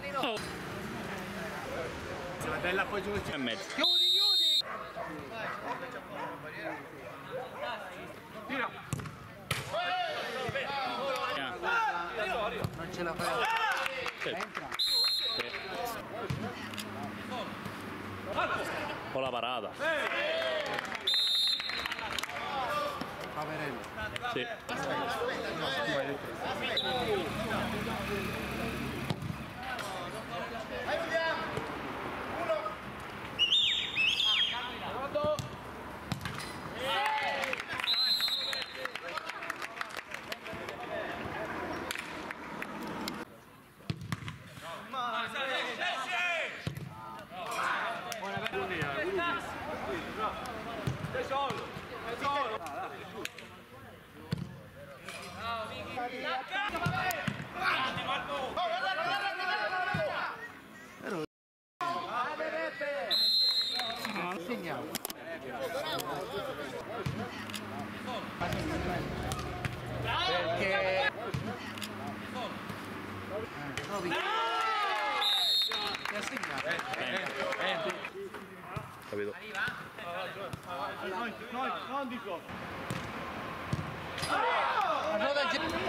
Oh. Una bella poi giù e mezzo. Chiudi! Tira! Non ce la fai. Sì. Entra. Sì. Con la parata. Paverello. Sì. Segniamo. Perché no, mi ha segnato. Capito? Non dico. Allora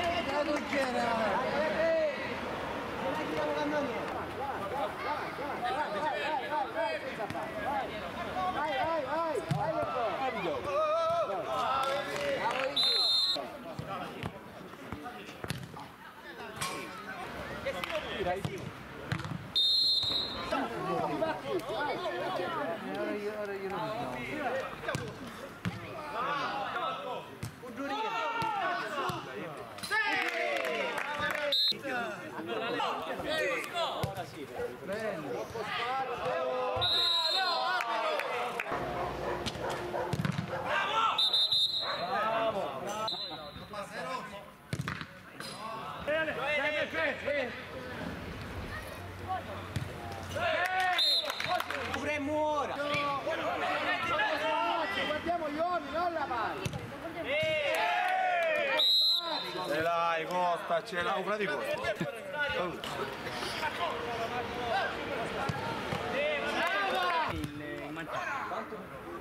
Pure muore! Guardiamo gli uomini, non la palla! Ce l'hai Costa, ce l'hai una di Costa. Il Manciari.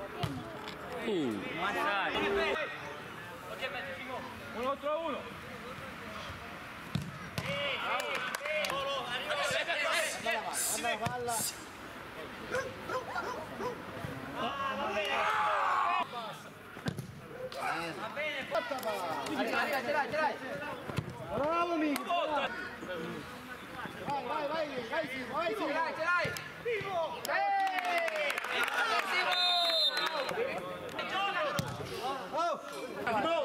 Uno contro uno. Palla! Va bene, arriva, ce l'hai! Bravo Mico! Vai, ce l'hai! Vivo! Oh!